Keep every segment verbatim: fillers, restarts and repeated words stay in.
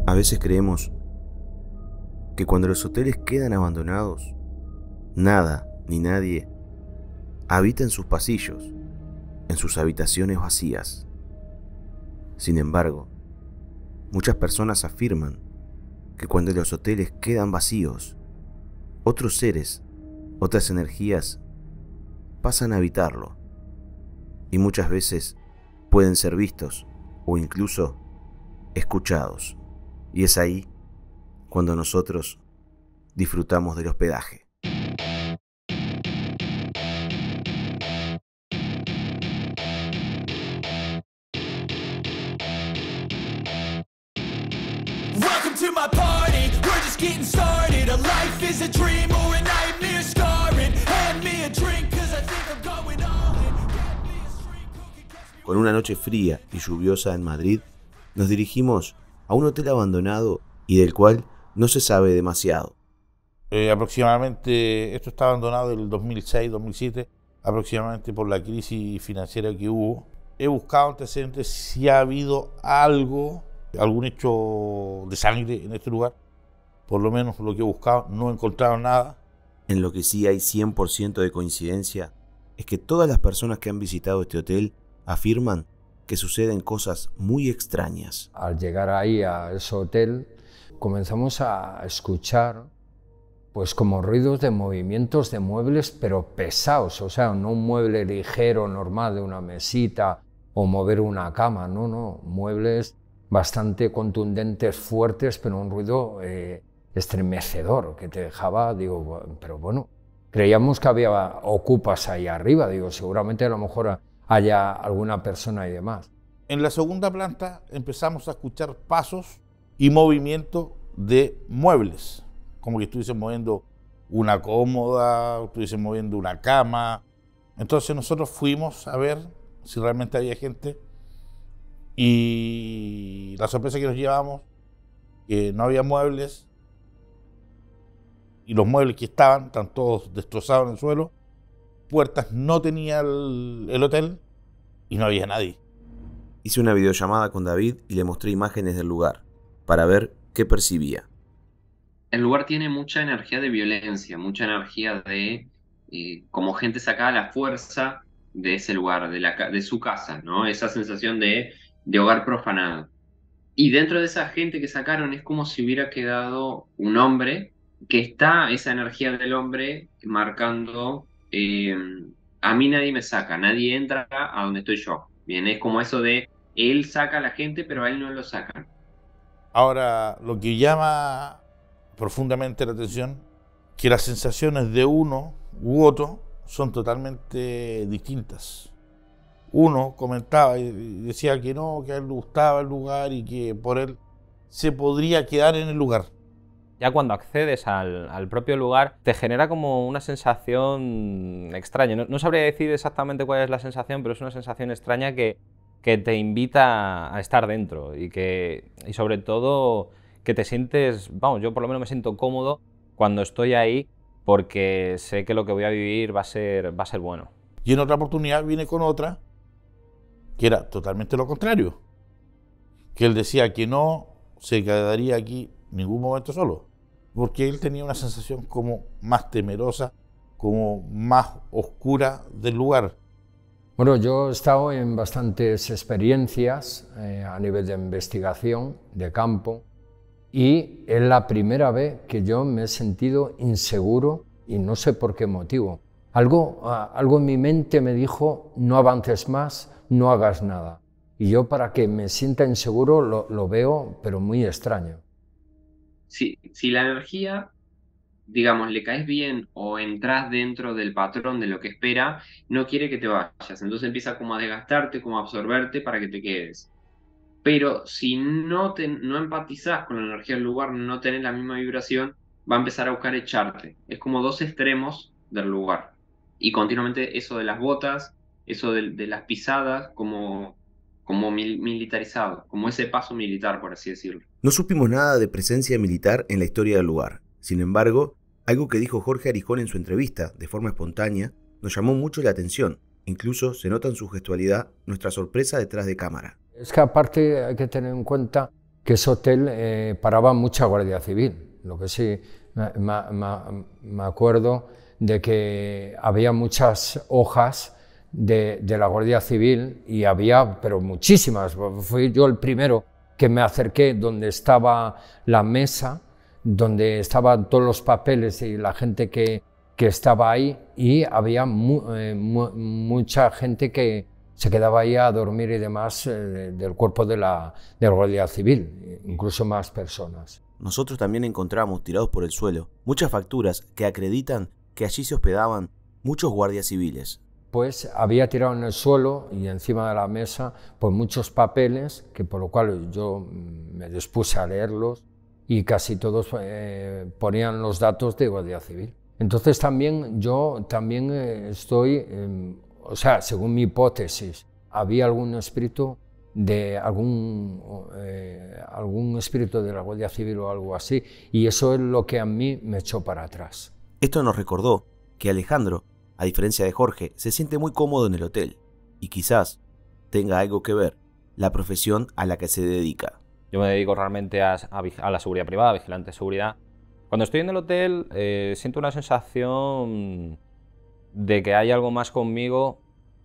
A veces creemos que cuando los hoteles quedan abandonados, nada ni nadie habita en sus pasillos, en sus habitaciones vacías. Sin embargo, muchas personas afirman que cuando los hoteles quedan vacíos, otros seres, otras energías pasan a habitarlo y muchas veces pueden ser vistos o incluso escuchados. Y es ahí cuando nosotros disfrutamos del hospedaje. Welcome to my party, we're just getting started. A life is a dream or a nightmare scarring. Hand me a drink cause I think I'm going all in. Get me a street cookie, catch me. Con una noche fría y lluviosa en Madrid, nos dirigimos a un hotel abandonado y del cual no se sabe demasiado. Eh, aproximadamente, esto está abandonado del dos mil seis dos mil siete, aproximadamente por la crisis financiera que hubo. He buscado antecedentes si ha habido algo, algún hecho de sangre en este lugar. Por lo menos lo que he buscado, no he encontrado nada. En lo que sí hay cien por ciento de coincidencia es que todas las personas que han visitado este hotel afirman que suceden cosas muy extrañas. Al llegar ahí a ese hotel, comenzamos a escuchar pues como ruidos de movimientos de muebles, pero pesados, o sea, no un mueble ligero, normal, de una mesita o mover una cama, no, no, muebles bastante contundentes, fuertes, pero un ruido eh, estremecedor que te dejaba, digo, pero bueno, creíamos que había ocupas ahí arriba, digo, seguramente a lo mejor haya alguna persona y demás. En la segunda planta empezamos a escuchar pasos y movimiento de muebles, como que estuviesen moviendo una cómoda, estuviesen moviendo una cama. Entonces nosotros fuimos a ver si realmente había gente y la sorpresa que nos llevamos, que no había muebles y los muebles que estaban, están todos destrozados en el suelo, puertas no tenía el, el hotel y no había nadie. Hice una videollamada con David y le mostré imágenes del lugar para ver qué percibía. El lugar tiene mucha energía de violencia, mucha energía de eh, como gente sacada a la fuerza de ese lugar, de, la, de su casa, ¿no? Esa sensación de, de hogar profanado. Y dentro de esa gente que sacaron es como si hubiera quedado un hombre, que está esa energía del hombre marcando, eh, a mí nadie me saca, nadie entra a donde estoy yo. Bien, es como eso de, él saca a la gente, pero a él no lo sacan. Ahora, lo que llama profundamente la atención, que las sensaciones de uno u otro son totalmente distintas. Uno comentaba y decía que no, que a él le gustaba el lugar y que por él se podría quedar en el lugar. Ya cuando accedes al, al propio lugar te genera como una sensación extraña. No, no sabría decir exactamente cuál es la sensación, pero es una sensación extraña que, que te invita a estar dentro y, que, y sobre todo que te sientes, vamos, yo por lo menos me siento cómodo cuando estoy ahí porque sé que lo que voy a vivir va a ser, va a ser bueno. Y en otra oportunidad vine con otra que era totalmente lo contrario, que él decía que no se quedaría aquí ningún momento solo, porque él tenía una sensación como más temerosa, como más oscura del lugar. Bueno, yo he estado en bastantes experiencias eh, a nivel de investigación, de campo, y es la primera vez que yo me he sentido inseguro y no sé por qué motivo. Algo, algo en mi mente me dijo, no avances más, no hagas nada. Y yo para que me sienta inseguro lo, lo veo, pero muy extraño. Si, si la energía, digamos, le caes bien o entras dentro del patrón de lo que espera, no quiere que te vayas. Entonces empieza como a desgastarte, como a absorberte para que te quedes. Pero si no, te, no empatizás con la energía del lugar, no tenés la misma vibración, va a empezar a buscar echarte. Es como dos extremos del lugar. Y continuamente eso de las botas, eso de, de las pisadas, como, como mil, militarizado, como ese paso militar, por así decirlo. No supimos nada de presencia militar en la historia del lugar. Sin embargo, algo que dijo Jorge Arijón en su entrevista, de forma espontánea, nos llamó mucho la atención. Incluso se nota en su gestualidad nuestra sorpresa detrás de cámara. Es que aparte hay que tener en cuenta que ese hotel eh, paraba mucha Guardia Civil. Lo que sí me, me, me acuerdo de que había muchas hojas de, de la Guardia Civil y había, pero muchísimas. Fui yo el primero que me acerqué donde estaba la mesa, donde estaban todos los papeles y la gente que, que estaba ahí, y había mu, eh, mu, mucha gente que se quedaba ahí a dormir y demás eh, del cuerpo de la, de la Guardia Civil, incluso más personas. Nosotros también encontramos tirados por el suelo muchas facturas que acreditan que allí se hospedaban muchos guardias civiles. Pues había tirado en el suelo y encima de la mesa pues muchos papeles, que por lo cual yo me dispuse a leerlos, y casi todos eh, ponían los datos de Guardia Civil. Entonces también yo también eh, estoy, eh, o sea, según mi hipótesis, había algún espíritu de algún, eh, algún espíritu de la Guardia Civil o algo así, y eso es lo que a mí me echó para atrás. Esto nos recordó que Alejandro, a diferencia de Jorge, se siente muy cómodo en el hotel, y quizás tenga algo que ver la profesión a la que se dedica. Yo me dedico realmente a, a, a la seguridad privada, vigilante de seguridad. Cuando estoy en el hotel eh, siento una sensación de que hay algo más conmigo,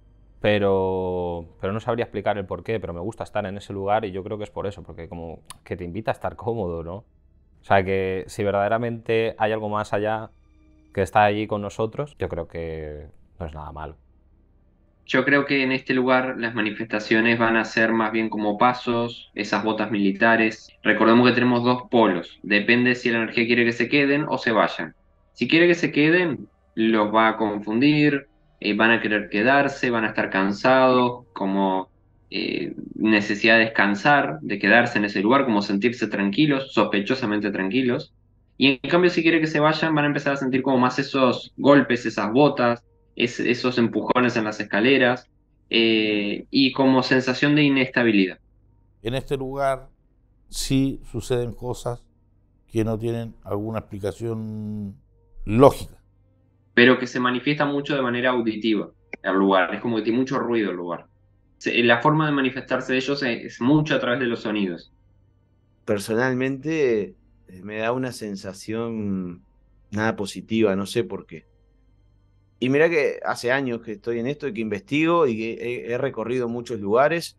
pero, pero no sabría explicar el porqué, pero me gusta estar en ese lugar y yo creo que es por eso, porque como que te invita a estar cómodo, ¿no? O sea, que si verdaderamente hay algo más allá que está allí con nosotros, yo creo que no es nada malo. Yo creo que en este lugar las manifestaciones van a ser más bien como pasos, esas botas militares. Recordemos que tenemos dos polos, depende si la energía quiere que se queden o se vayan. Si quiere que se queden, los va a confundir, eh, van a querer quedarse, van a estar cansados, como eh, necesidad de descansar, de quedarse en ese lugar, como sentirse tranquilos, sospechosamente tranquilos. Y en cambio si quiere que se vayan, van a empezar a sentir como más esos golpes, esas botas, es, esos empujones en las escaleras eh, y como sensación de inestabilidad. En este lugar sí suceden cosas que no tienen alguna explicación lógica. Pero que se manifiesta mucho de manera auditiva el lugar, es como que tiene mucho ruido el lugar. Se, la forma de manifestarse de ellos es, es mucho a través de los sonidos. Personalmente me da una sensación nada positiva, no sé por qué. Y mira que hace años que estoy en esto y que investigo y que he, he recorrido muchos lugares,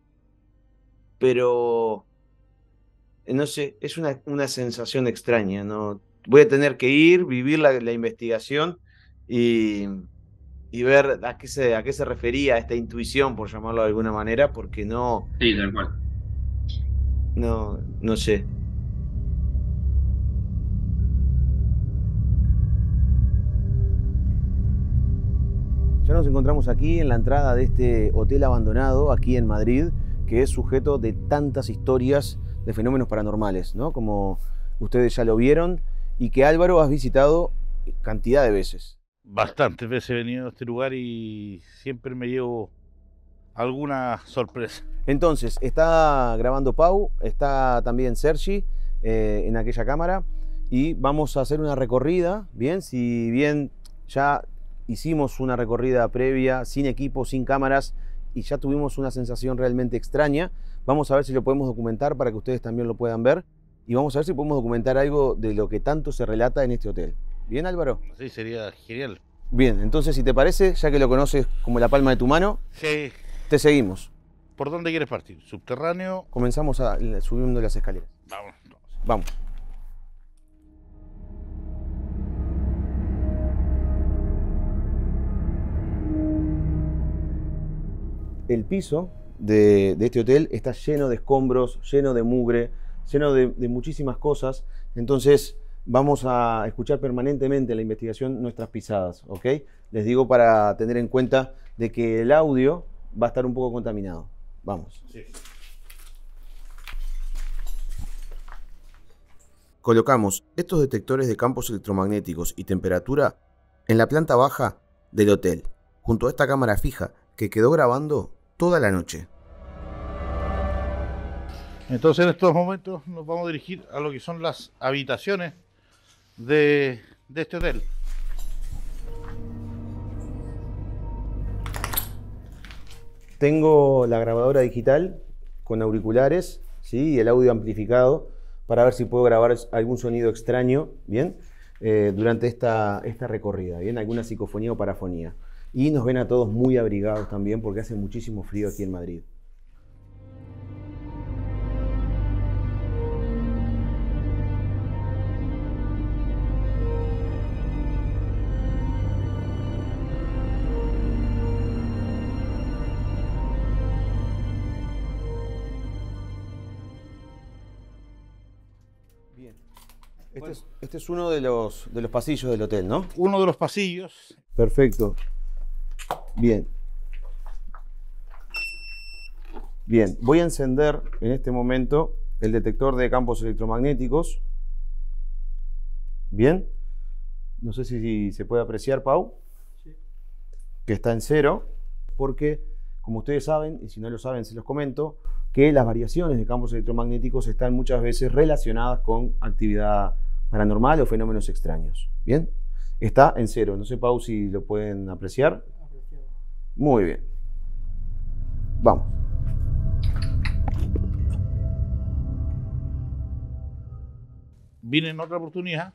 pero no sé, es una, una sensación extraña, ¿no? Voy a tener que ir, vivir la, la investigación y, y ver a qué, se, a qué se refería esta intuición, por llamarlo de alguna manera, porque no... Sí, tal cual. No, no sé. Ya nos encontramos aquí en la entrada de este hotel abandonado, aquí en Madrid, que es sujeto de tantas historias de fenómenos paranormales, ¿no? Como ustedes ya lo vieron, y que Álvaro has visitado cantidad de veces. Bastantes veces he venido a este lugar y siempre me llevo alguna sorpresa. Entonces, está grabando Pau, está también Sergi eh, en aquella cámara, y vamos a hacer una recorrida, bien, si bien ya hicimos una recorrida previa, sin equipo, sin cámaras, y ya tuvimos una sensación realmente extraña. Vamos a ver si lo podemos documentar para que ustedes también lo puedan ver, y vamos a ver si podemos documentar algo de lo que tanto se relata en este hotel. ¿Bien, Álvaro? Sí, sería genial. Bien, entonces si te parece, ya que lo conoces como la palma de tu mano, Sí. te seguimos. ¿Por dónde quieres partir? ¿Subterráneo? Comenzamos a, subiendo las escaleras. Vamos. Entonces. Vamos. El piso de, de este hotel está lleno de escombros, lleno de mugre, lleno de, de muchísimas cosas. Entonces vamos a escuchar permanentemente en la investigación nuestras pisadas, ¿ok? Les digo para tener en cuenta de que el audio va a estar un poco contaminado. Vamos. Sí. Colocamos estos detectores de campos electromagnéticos y temperatura en la planta baja del hotel, junto a esta cámara fija que quedó grabando toda la noche. Entonces en estos momentos nos vamos a dirigir a lo que son las habitaciones de, de este hotel. Tengo la grabadora digital con auriculares, ¿sí? Y el audio amplificado para ver si puedo grabar algún sonido extraño, ¿bien? Eh, durante esta, esta recorrida, ¿bien? Alguna psicofonía o parafonía. Y nos ven a todos muy abrigados también porque hace muchísimo frío aquí en Madrid. Bien. Este, Bueno. es, este es uno de los, de los pasillos del hotel, ¿no? Uno de los pasillos. Perfecto. Bien. Bien, voy a encender en este momento el detector de campos electromagnéticos. Bien. No sé si, si se puede apreciar, Pau. Sí. Que está en cero, porque, como ustedes saben, y si no lo saben se los comento, que las variaciones de campos electromagnéticos están muchas veces relacionadas con actividad paranormal o fenómenos extraños. Bien. Está en cero. No sé, Pau, si lo pueden apreciar. Muy bien. Vamos. Vine en otra oportunidad.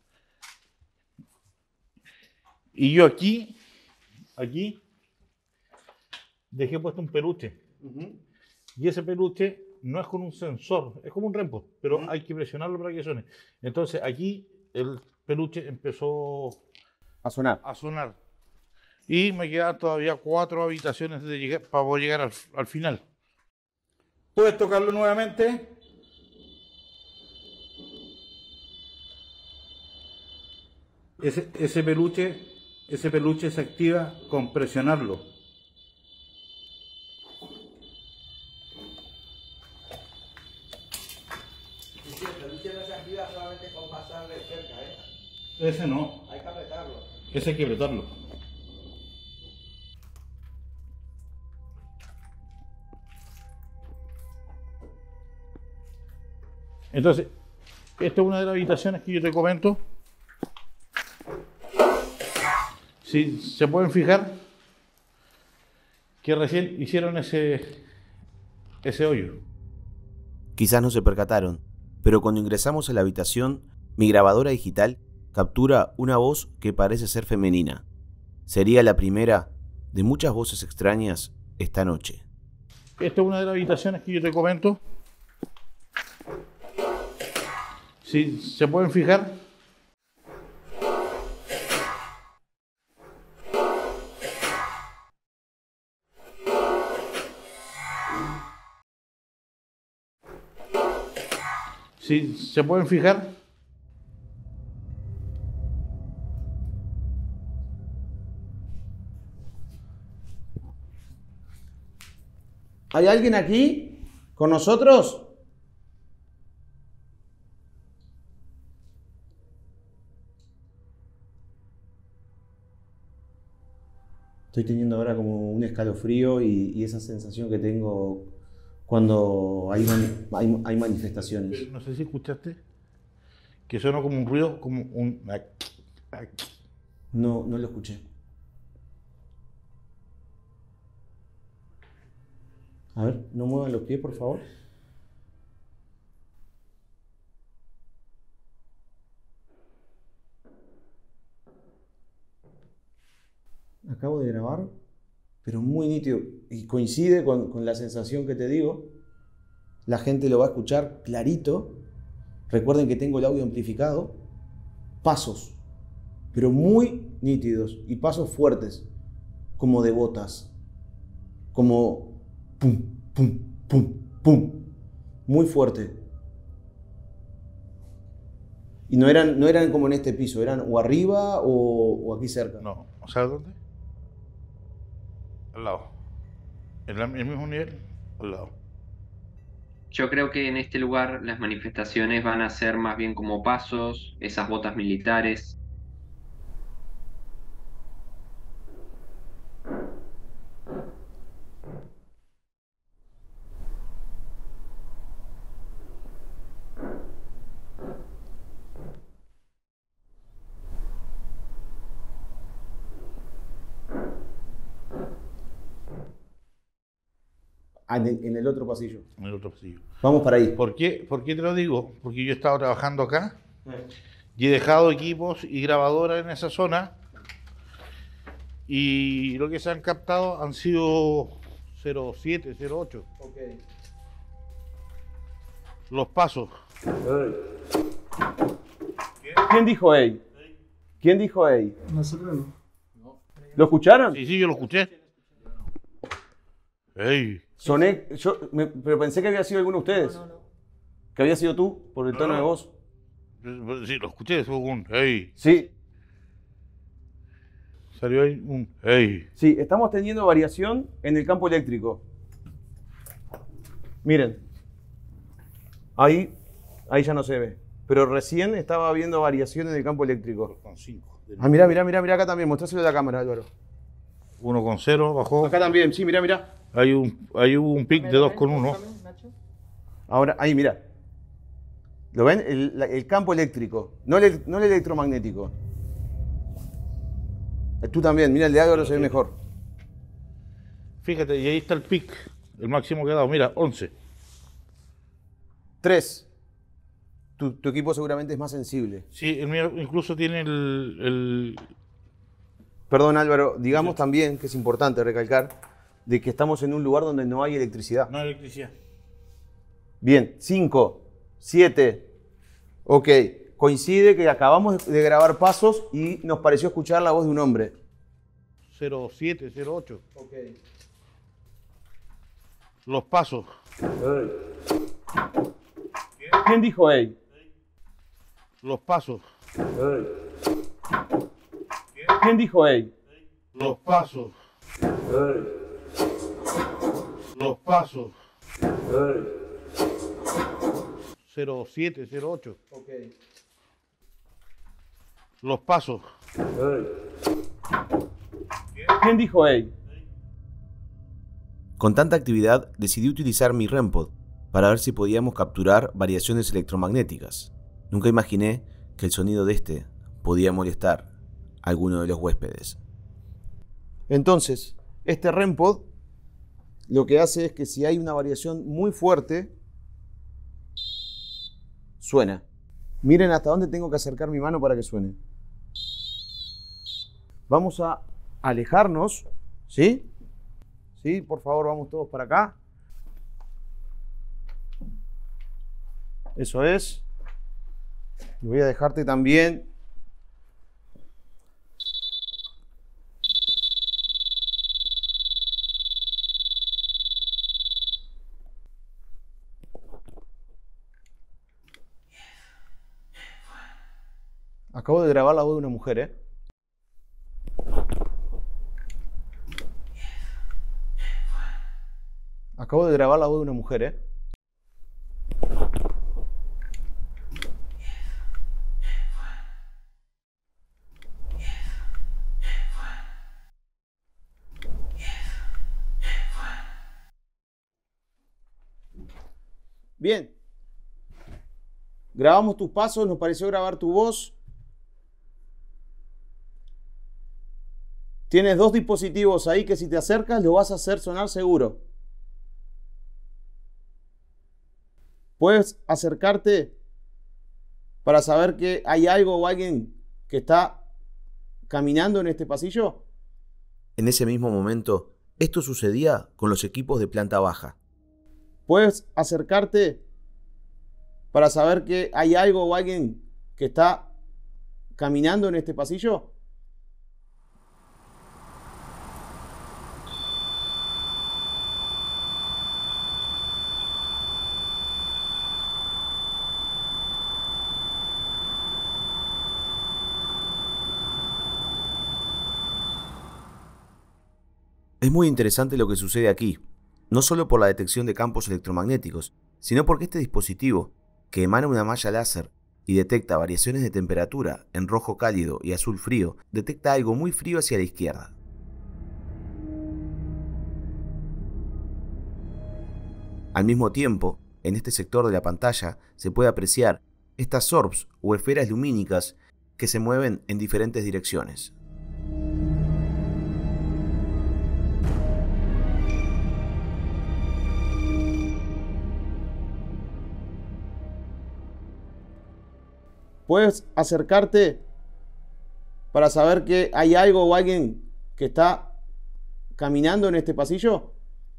Y yo aquí, aquí, dejé puesto un peluche. Uh-huh. Y ese peluche no es con un sensor, es como un rempo, pero uh-huh. hay que presionarlo para que suene. Entonces aquí el peluche empezó a sonar. A sonar. Y me quedan todavía cuatro habitaciones de llegar, para poder llegar al, al final. ¿Puedes tocarlo nuevamente? Ese, ese peluche, ese peluche se activa con presionarlo. Sí, el peluche no se activa solamente con pasarle cerca, ¿eh? Ese no. Hay que apretarlo. Ese hay que apretarlo. Entonces, esta es una de las habitaciones que yo te comento. Si se pueden fijar que recién hicieron ese, ese hoyo. Quizás no se percataron, pero cuando ingresamos a la habitación, mi grabadora digital captura una voz que parece ser femenina. Sería la primera de muchas voces extrañas esta noche. Esta es una de las habitaciones que yo te comento. Si se pueden fijar. Si se pueden fijar. ¿Hay alguien aquí con nosotros? Estoy teniendo ahora como un escalofrío y, y esa sensación que tengo cuando hay, man, hay, hay manifestaciones. No sé si escuchaste que suena como un ruido, como un... No, no lo escuché. A ver, no muevan los pies, por favor. Acabo de grabar, pero muy nítido. Y coincide con, con la sensación que te digo. La gente lo va a escuchar clarito. Recuerden que tengo el audio amplificado. Pasos, pero muy nítidos. Y pasos fuertes, como de botas. Como pum, pum, pum, pum. Muy fuerte. Y no eran, no eran como en este piso, eran o arriba o, o aquí cerca. No, ¿sabes dónde? Al lado. En el mismo nivel, al lado. Yo creo que en este lugar las manifestaciones van a ser más bien como pasos, esas botas militares. Ah, en el, en el otro pasillo. En el otro pasillo. Vamos para ahí. ¿Por qué, ¿Por qué te lo digo? Porque yo he estado trabajando acá y he dejado equipos y grabadoras en esa zona y lo que se han captado han sido cero siete, cero ocho. Okay. Los pasos. ¿Quién dijo ey? ¿Quién dijo ey? Nosotros no. ¿Lo escucharon? Sí, sí, yo lo escuché. ¡Ey! Soné, yo, me- pero pensé que había sido alguno de ustedes. No, no, no. Que había sido tú, por el tono No, de no. voz. Sí, lo escuché, fue un ¡ey! Sí, Salió ahí un ¡ey! sí, estamos teniendo variación en el campo eléctrico. Miren. Ahí, ahí ya no se ve. Pero recién estaba viendo variación en el campo eléctrico. Con cinco. Ah, mirá, mirá, mirá, mirá acá también. Mostráselo a la cámara, Álvaro. Uno con cero, bajó. Acá también, sí, mirá, mirá. Hay un, hay un pic de dos con uno. Ahora, ahí, mirá. ¿Lo ven? El, la- el campo eléctrico, no el, no el electromagnético. Eh, Tú también, mira, el de Álvaro se ve mejor. Fíjate, y ahí está el pic, el máximo que ha dado. Mira, once. Tres. Tu, tu equipo seguramente es más sensible. Sí, el mío incluso tiene el, el- Perdón, Álvaro, digamos también que es importante recalcar de que estamos en un lugar donde no hay electricidad. No hay electricidad. Bien, cinco, siete. Ok, coincide que acabamos de grabar pasos y nos pareció escuchar la voz de un hombre. cero siete, cero ocho. Ok. Los pasos. ¿Quién dijo ey? Los pasos. ¿Quién dijo ey? Los pasos. Los pasos. cero siete, cero ocho. Ok. Los pasos. ¿Quién dijo ey? Con tanta actividad decidí utilizar mi REMPod para ver si podíamos capturar variaciones electromagnéticas. Nunca imaginé que el sonido de este podía molestar a alguno de los huéspedes. Entonces, este REMPod lo que hace es que si hay una variación muy fuerte, suena. Miren hasta dónde tengo que acercar mi mano para que suene. Vamos a alejarnos, ¿sí? ¿Sí? Por favor, vamos todos para acá. Eso es. Y voy a dejarte también. Acabo de grabar la voz de una mujer, ¿eh? Acabo de grabar la voz de una mujer, ¿eh? Bien. Grabamos tus pasos, nos pareció grabar tu voz. Tienes dos dispositivos ahí que si te acercas lo vas a hacer sonar seguro. Puedes acercarte para saber que hay algo o alguien que está caminando en este pasillo. En ese mismo momento, esto sucedía con los equipos de planta baja. Puedes acercarte para saber que hay algo o alguien que está caminando en este pasillo. Es muy interesante lo que sucede aquí, no solo por la detección de campos electromagnéticos, sino porque este dispositivo, que emana una malla láser y detecta variaciones de temperatura en rojo cálido y azul frío, detecta algo muy frío hacia la izquierda. Al mismo tiempo, en este sector de la pantalla se puede apreciar estas orbs o esferas lumínicas que se mueven en diferentes direcciones. ¿Puedes acercarte para saber que hay algo o alguien que está caminando en este pasillo?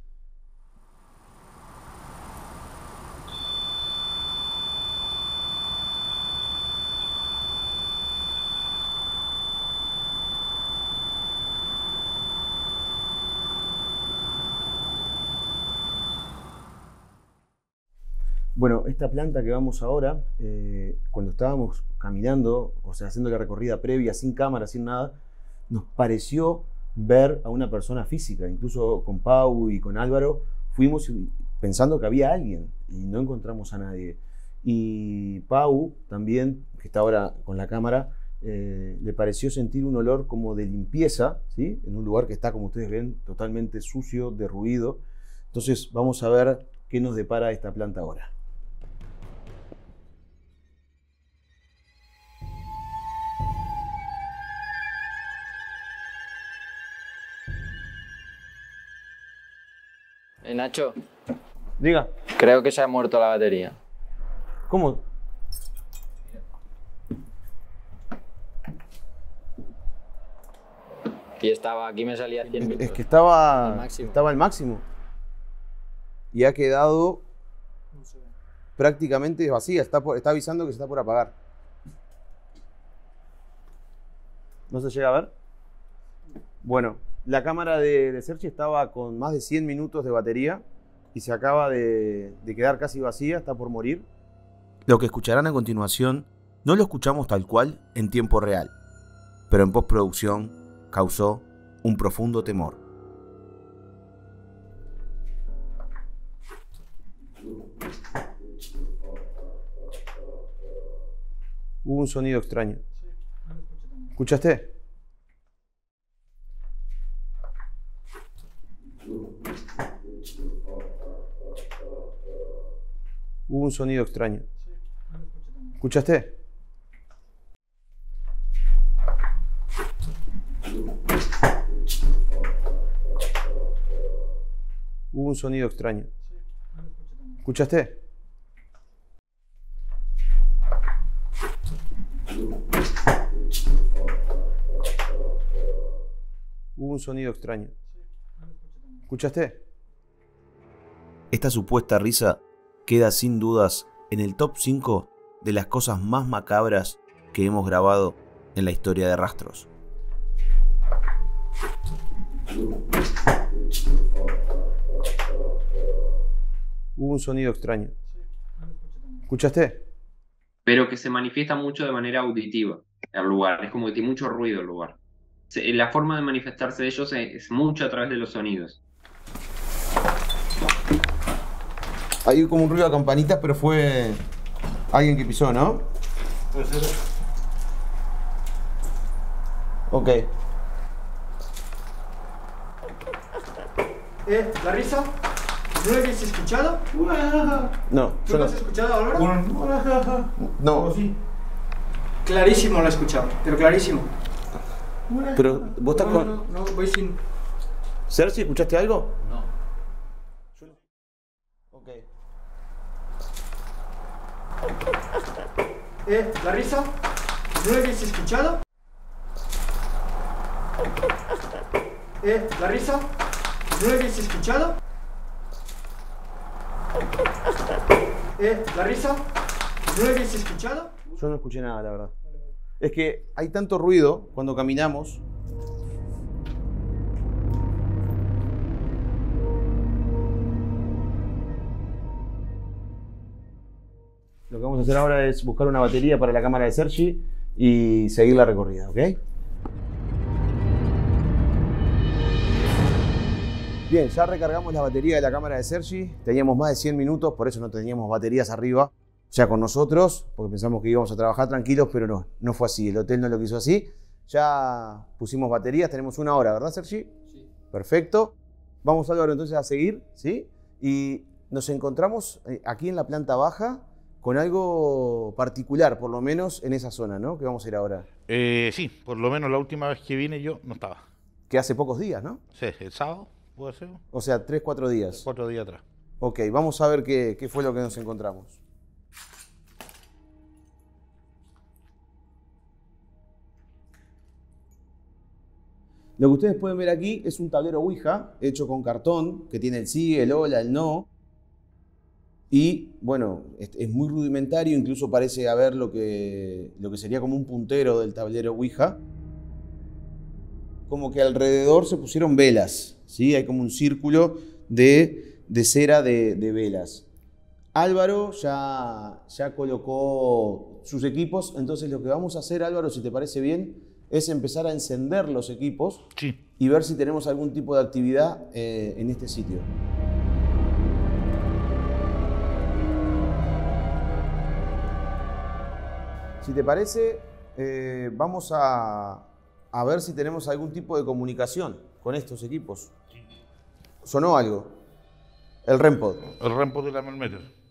Bueno, esta planta que vamos ahora, eh, cuando estábamos caminando, o sea, haciendo la recorrida previa, sin cámara, sin nada, nos pareció ver a una persona física. Incluso con Pau y con Álvaro fuimos pensando que había alguien y no encontramos a nadie. Y Pau también, que está ahora con la cámara, eh, le pareció sentir un olor como de limpieza, ¿sí? En un lugar que está, como ustedes ven, totalmente sucio, derruido. Entonces vamos a ver qué nos depara esta planta ahora. Eh, Nacho, Diga, creo que se ha muerto la batería. ¿cómo? Y estaba, aquí me salía cien minutos. Es que estaba Al máximo. estaba al máximo. Y ha quedado prácticamente vacía. Está, por- está avisando que se está por apagar. ¿No se llega a ver? Bueno, la cámara de, de Sergi estaba con más de cien minutos de batería y se acaba de, de quedar casi vacía, está por morir. Lo que escucharán a continuación no lo escuchamos tal cual en tiempo real, pero en postproducción causó un profundo temor. Hubo un sonido extraño. ¿Escuchaste? Hubo un sonido extraño. ¿Escuchaste? Hubo un sonido extraño. ¿Escuchaste? Hubo un sonido extraño. ¿Escuchaste? Esta supuesta risa queda sin dudas en el top cinco de las cosas más macabras que hemos grabado en la historia de Rastros. Hubo un sonido extraño. ¿Escuchaste? Pero que se manifiesta mucho de manera auditiva el lugar. Es como que tiene mucho ruido el lugar. Se- La forma de manifestarse de ellos es, es mucho a través de los sonidos. Hay como un ruido de campanitas, pero fue alguien que pisó, ¿no? Puede ser. Ok. Eh, ¿la risa? ¿No la habéis escuchado? No, ¿Tú yo lo no. has escuchado, Álvaro? No, Clarísimo lo he escuchado, pero clarísimo. pero vos estás No, con... no, no, voy sin... Sergi, ¿escuchaste algo? No. Ok. Eh, ¿la risa? ¿No la habéis escuchado? Eh, ¿la risa? ¿No la habéis escuchado? Eh, ¿la risa? ¿No la habéis escuchado? Yo no escuché nada, la verdad. Es que hay tanto ruido cuando caminamos. Lo que vamos a hacer ahora es buscar una batería para la cámara de Sergi y seguir la recorrida, ¿ok? Bien, ya recargamos la batería de la cámara de Sergi. Teníamos más de cien minutos, por eso no teníamos baterías arriba ya con nosotros, porque pensamos que íbamos a trabajar tranquilos, pero no, no fue así. El hotel no lo quiso así. Ya pusimos baterías, tenemos una hora, ¿verdad, Sergi? Sí. Perfecto. Vamos, Álvaro, entonces a seguir, ¿sí? Y nos encontramos aquí en la planta baja con algo particular, por lo menos en esa zona, ¿no? Que vamos a ir ahora. Eh, sí, por lo menos la última vez que vine yo no estaba. Que hace pocos días, ¿no? Sí, el sábado, puede ser, O sea, tres, cuatro días. cuatro días atrás. Ok, vamos a ver qué, qué fue lo que nos encontramos. Lo que ustedes pueden ver aquí es un tablero Ouija hecho con cartón que tiene el sí, el hola, el no. Y bueno, es, es muy rudimentario, incluso parece haber lo que, lo que sería como un puntero del tablero Ouija. Como que alrededor se pusieron velas, ¿sí? Hay como un círculo de, de cera de, de velas. Álvaro ya, ya colocó sus equipos, entonces lo que vamos a hacer, Álvaro, si te parece bien, es empezar a encender los equipos Sí. y ver si tenemos algún tipo de actividad eh, en este sitio. Si te parece, eh, vamos a, a ver si tenemos algún tipo de comunicación con estos equipos. ¿Sonó algo? El REMPod. El REMPod de la Melmeter.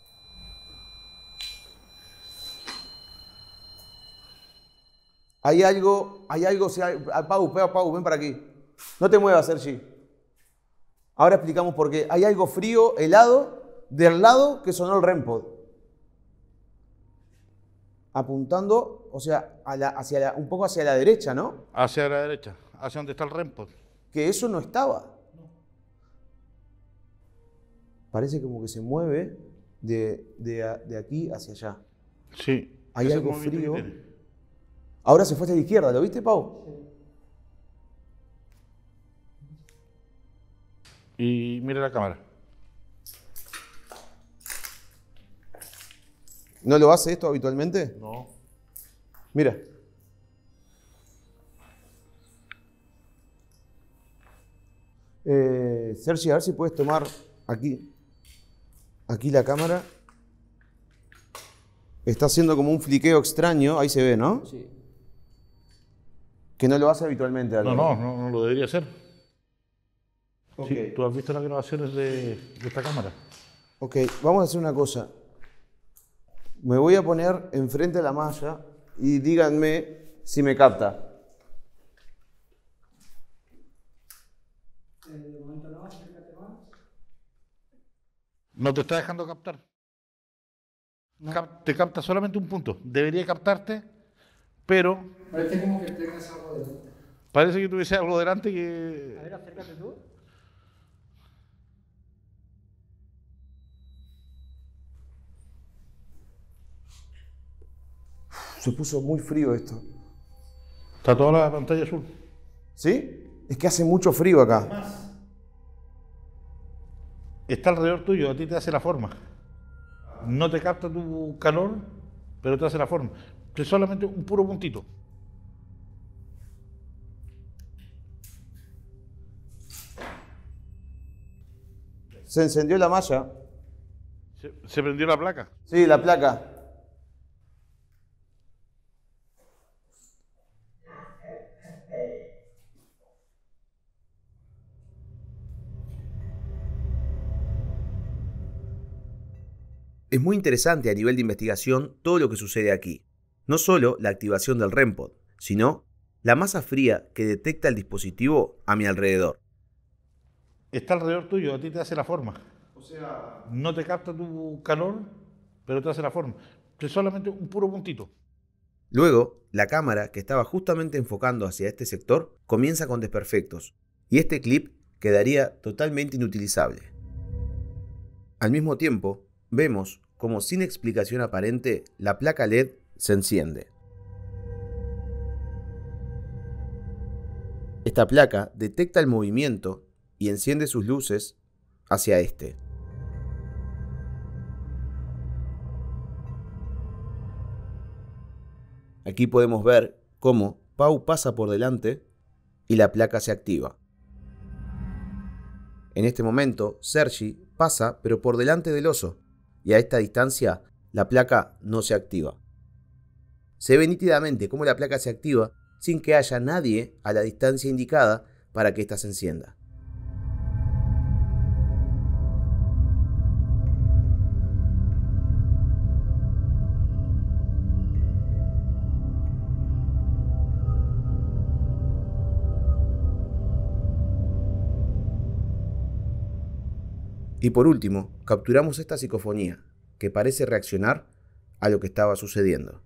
Hay algo, hay algo, si hay, Pau, Pau, Pau, ven para aquí. No te muevas, Sergi. Ahora explicamos por qué. Hay algo frío, helado, del lado que sonó el REMPod. Apuntando, o sea, a la, hacia la, un poco hacia la derecha, ¿no? Hacia la derecha, hacia donde está el REMPod. Que eso no estaba. Parece como que se mueve de, de, de aquí hacia allá. Sí. Hay algo frío. Ahora se fue hacia la izquierda, ¿lo viste, Pau? Y mira la cámara. ¿No lo hace esto habitualmente? No. Mira. Eh, Sergi, a ver si puedes tomar aquí, aquí la cámara. Está haciendo como un fliqueo extraño, ahí se ve, ¿no? Sí. Que no lo hace habitualmente. No, no, no, no lo debería hacer. Okay. Sí, ¿tú has visto las grabaciones de, de esta cámara? Ok, vamos a hacer una cosa. Me voy a poner enfrente de la malla y díganme si me capta. No te está dejando captar. No. Cap te capta solamente un punto. Debería captarte, pero... Parece como que tengas algo delante. Parece que tuviese algo delante que... A ver, acércate tú. Se puso muy frío esto. Está toda la pantalla azul. ¿Sí? Es que hace mucho frío acá. Está alrededor tuyo, a ti te hace la forma. No te capta tu calor, pero te hace la forma. Es solamente un puro puntito. Se encendió la malla. Se, se prendió la placa. Sí, la placa. Es muy interesante a nivel de investigación todo lo que sucede aquí. No solo la activación del REMPod, sino la masa fría que detecta el dispositivo a mi alrededor. Está alrededor tuyo, a ti te hace la forma. O sea... No te capta tu calor, pero te hace la forma. Es solamente un puro puntito. Luego, la cámara que estaba justamente enfocando hacia este sector comienza con desperfectos, y este clip quedaría totalmente inutilizable. Al mismo tiempo, vemos como sin explicación aparente la placa L E D se enciende. Esta placa detecta el movimiento y enciende sus luces hacia este. Aquí podemos ver cómo Pau pasa por delante y la placa se activa. En este momento, Sergi pasa pero por delante del oso y a esta distancia la placa no se activa. Se ve nítidamente cómo la placa se activa sin que haya nadie a la distancia indicada para que ésta se encienda. Y por último, capturamos esta psicofonía, que parece reaccionar a lo que estaba sucediendo.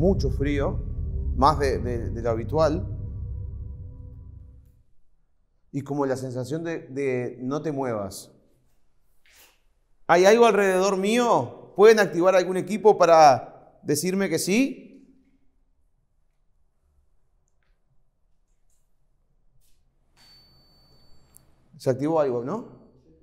mucho frío, más de, de, de lo habitual. Y como la sensación de, de no te muevas. ¿Hay algo alrededor mío? ¿Pueden activar algún equipo para decirme que sí? Se activó algo, ¿no?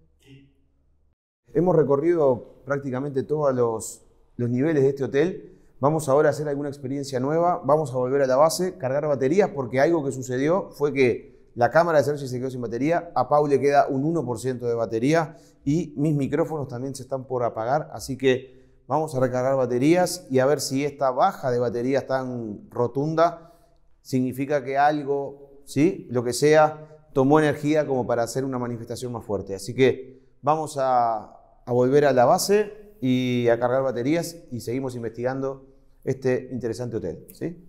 Hemos recorrido prácticamente todos los, los niveles de este hotel. Vamos ahora a hacer alguna experiencia nueva. Vamos a volver a la base, cargar baterías, porque algo que sucedió fue que la cámara de Sergi se quedó sin batería. A Pau le queda un uno por ciento de batería y mis micrófonos también se están por apagar. Así que vamos a recargar baterías y a ver si esta baja de baterías tan rotunda significa que algo, ¿sí? Lo que sea, tomó energía como para hacer una manifestación más fuerte. Así que vamos a, a volver a la base y a cargar baterías y seguimos investigando este interesante hotel, ¿sí?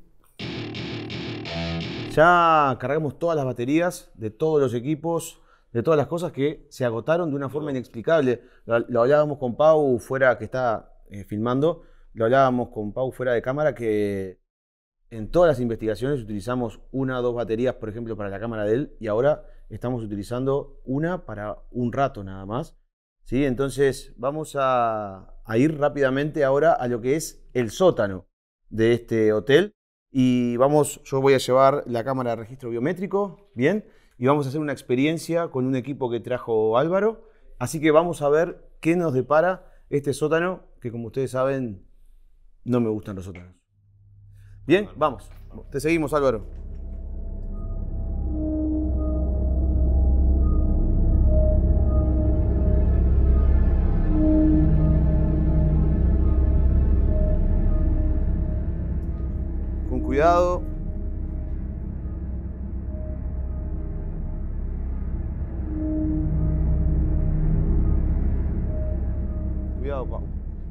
Ya cargamos todas las baterías de todos los equipos, de todas las cosas que se agotaron de una forma inexplicable. Lo, lo hablábamos con Pau fuera, que está eh, filmando, lo hablábamos con Pau fuera de cámara, que en todas las investigaciones utilizamos una o dos baterías, por ejemplo, para la cámara de él, y ahora estamos utilizando una para un rato nada más, ¿sí? Entonces vamos a, a ir rápidamente ahora a lo que es el sótano de este hotel. Y vamos, yo voy a llevar la cámara de registro biométrico, ¿bien? Y vamos a hacer una experiencia con un equipo que trajo Álvaro. Así que vamos a ver qué nos depara este sótano, que como ustedes saben, no me gustan los sótanos. Bien, vamos. Te seguimos, Álvaro. Con cuidado. Cuidado, Pau.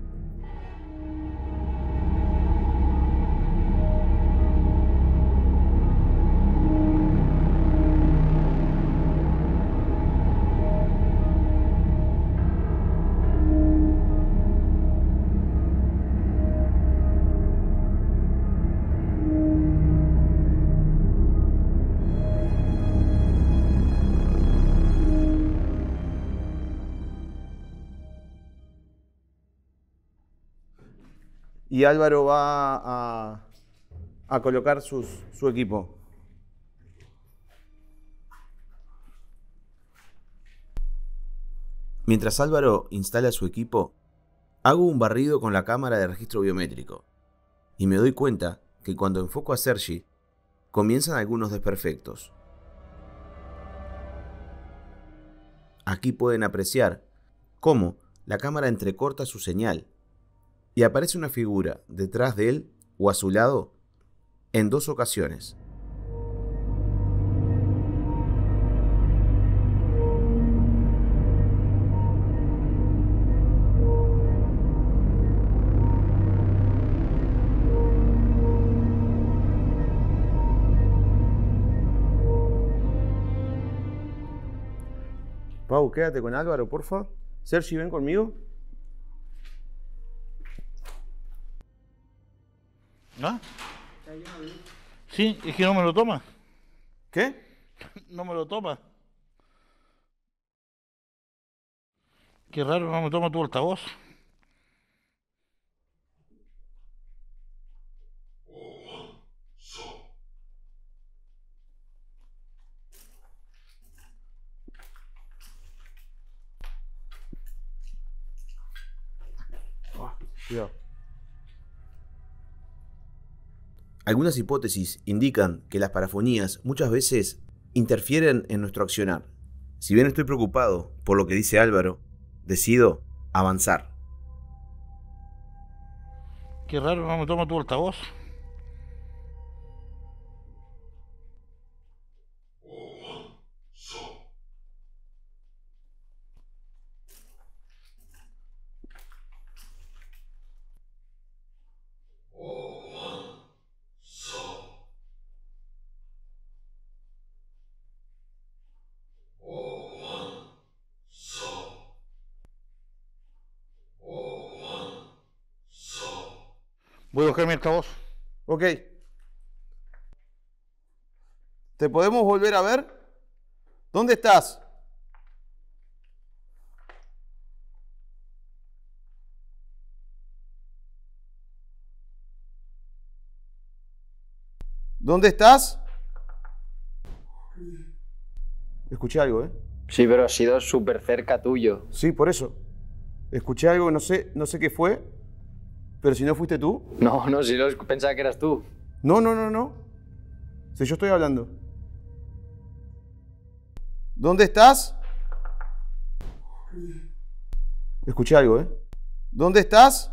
Y Álvaro va a, a colocar sus, su equipo. Mientras Álvaro instala su equipo, hago un barrido con la cámara de registro biométrico y me doy cuenta que cuando enfoco a Sergi, comienzan algunos desperfectos. Aquí pueden apreciar cómo la cámara entrecorta su señal y aparece una figura detrás de él o a su lado en dos ocasiones. Pau, quédate con Álvaro, porfa. Sergi, ven conmigo. ¿Ah? Sí, es que no me lo toma. ¿Qué? No me lo toma. Qué raro, no me toma tu altavoz. Cuidado. Algunas hipótesis indican que las parafonías muchas veces interfieren en nuestro accionar. Si bien estoy preocupado por lo que dice Álvaro, decido avanzar. Qué raro, no me toma tu altavoz. Voy a buscar mi altavoz. Ok. ¿Te podemos volver a ver? ¿Dónde estás? ¿Dónde estás? Escuché algo, ¿eh? Sí, pero ha sido súper cerca tuyo. Sí, por eso. Escuché algo, no sé, no sé qué fue, pero si no fuiste tú. No, no, si lo pensaba que eras tú. No, no, no, no. Si yo estoy hablando. ¿Dónde estás? Escuché algo, ¿eh? ¿Dónde estás?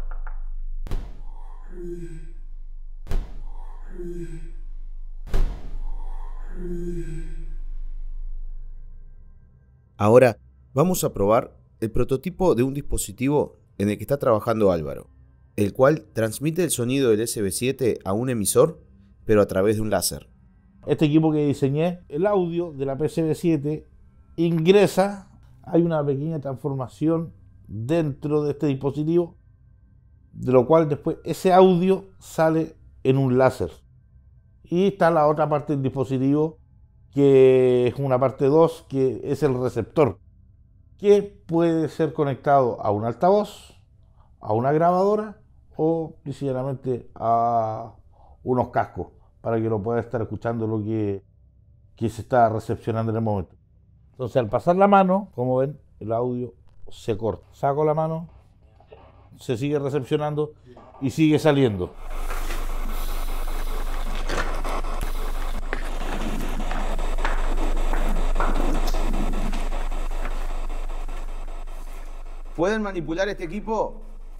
Ahora vamos a probar el prototipo de un dispositivo en el que está trabajando Álvaro, el cual transmite el sonido del S B siete a un emisor, pero a través de un láser. Este equipo que diseñé, el audio de la P S B siete ingresa, hay una pequeña transformación dentro de este dispositivo, de lo cual después ese audio sale en un láser. Y está la otra parte del dispositivo, que es una parte dos, que es el receptor, que puede ser conectado a un altavoz, a una grabadora o sinceramente a unos cascos para que lo pueda estar escuchando lo que, que se está recepcionando en el momento. Entonces, al pasar la mano, como ven, el audio se corta. Saco la mano, se sigue recepcionando y sigue saliendo. ¿Pueden manipular este equipo?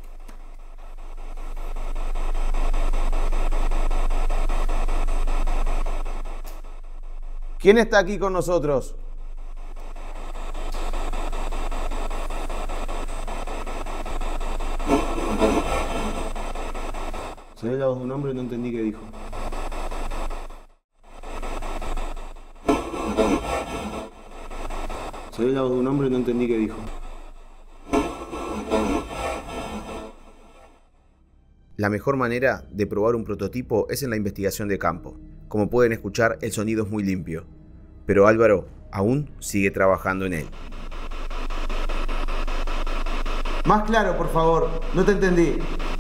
¿Quién está aquí con nosotros? Se ve la voz de un hombre y no entendí qué dijo. Se ve la voz de un hombre y no entendí qué dijo. La mejor manera de probar un prototipo es en la investigación de campo. Como pueden escuchar, el sonido es muy limpio, pero Álvaro aún sigue trabajando en él. Más claro, por favor, no te entendí.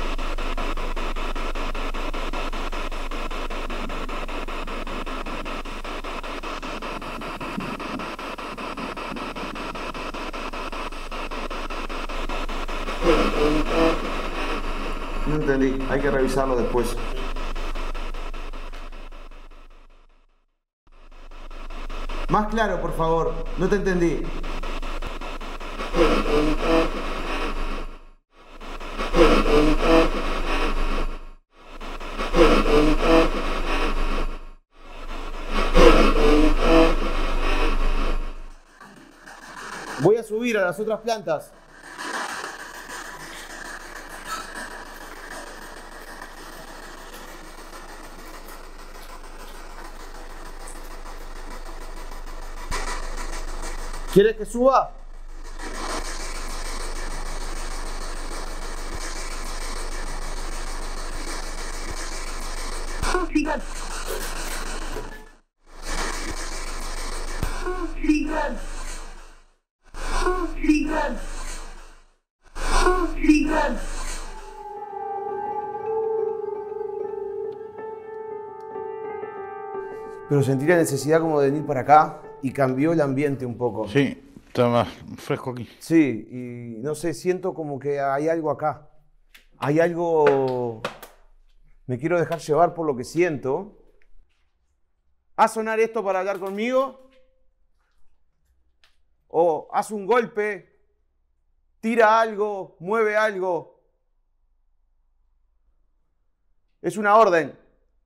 No entendí, hay que revisarlo después. Más claro, por favor, no te entendí. Voy a subir a las otras plantas. ¿Quieres que suba? Pero sentí la necesidad como de venir para acá y cambió el ambiente un poco. Sí, está más fresco aquí. Sí, y no sé, siento como que hay algo acá. Hay algo... Me quiero dejar llevar por lo que siento. ¿Haz sonar esto para hablar conmigo? O haz un golpe, tira algo, mueve algo. Es una orden.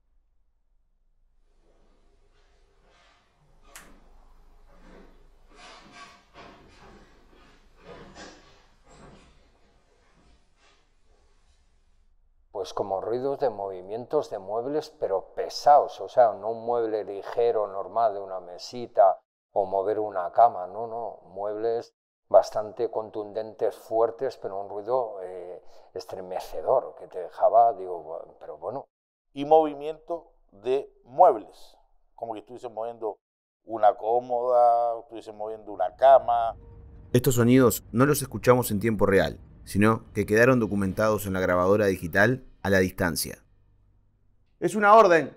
Pues como ruidos de movimientos de muebles, pero pesados, o sea, no un mueble ligero, normal, de una mesita o mover una cama, no, no, muebles bastante contundentes, fuertes, pero un ruido eh, estremecedor, que te dejaba, digo, pero bueno. y movimiento de muebles, como que estuviesen moviendo una cómoda, estuviesen moviendo una cama. Estos sonidos no los escuchamos en tiempo real, sino que quedaron documentados en la grabadora digital a la distancia. Es una orden.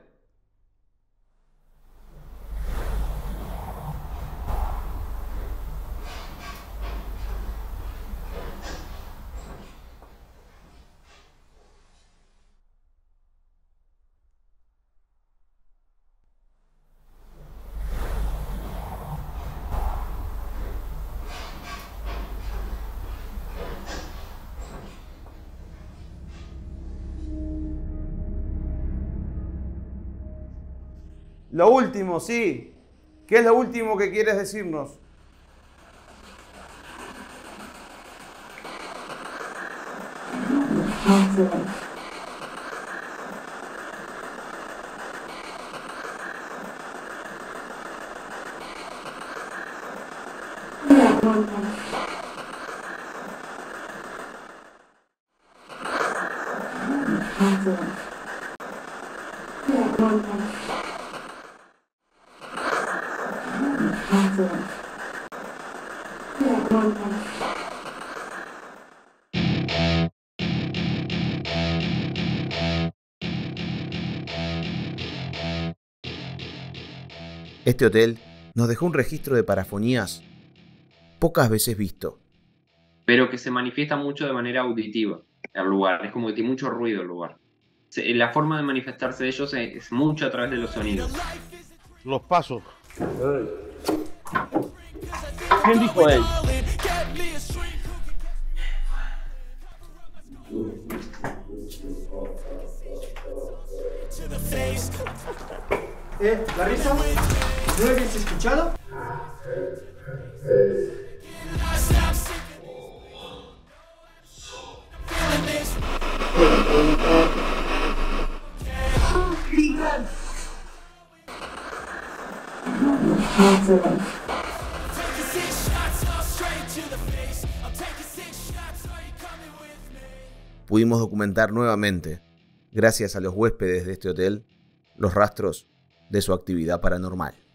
Lo último, sí. ¿Qué es lo último que quieres decirnos? Este hotel nos dejó un registro de parafonías pocas veces visto. Pero que se manifiesta mucho de manera auditiva el lugar. Es como que tiene mucho ruido el lugar. Se- La forma de manifestarse de ellos es, es mucho a través de los sonidos. Los pasos. ¿Quién dijo él? ¿Eh, Larissa? ¿No lo habías escuchado? Pudimos documentar nuevamente, gracias a los huéspedes de este hotel, los rastros de su actividad paranormal.